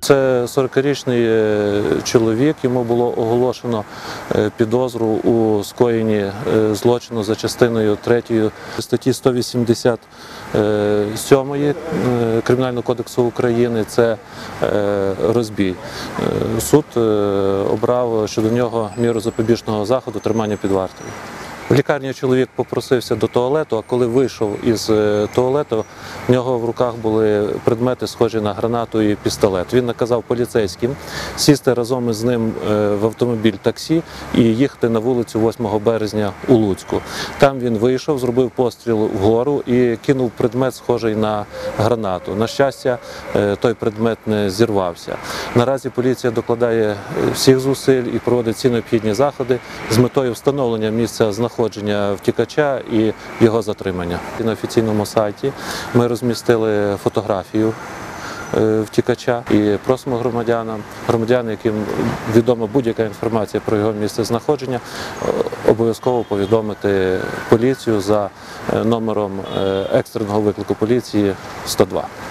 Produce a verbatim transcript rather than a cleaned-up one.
Це сорокарічний чоловік, йому було оголошено підозру у скоєнні злочину за частиною третьою статті сто вісімдесят сьомої Кримінального кодексу України – це розбій. Суд обрав щодо нього міру запобіжного заходу тримання під вартою. В лікарні чоловік попросився до туалету, а коли вийшов із туалету, в нього в руках були предмети, схожі на гранату і пістолет. Він наказав поліцейським сісти разом із ним в автомобіль таксі і їхати на вулицю восьмого березня у Луцьку. Там він вийшов, зробив постріл вгору і кинув предмет, схожий на гранату. На щастя, той предмет не зірвався. Наразі поліція докладає всіх зусиль і проводить всі необхідні заходи з метою встановлення місця знаходження знаходження втікача і його затримання. На офіційному сайті ми розмістили фотографію втікача і просимо громадянам, громадян, яким відома будь-яка інформація про його місце знаходження, обов'язково повідомити поліцію за номером екстреного виклику поліції сто два.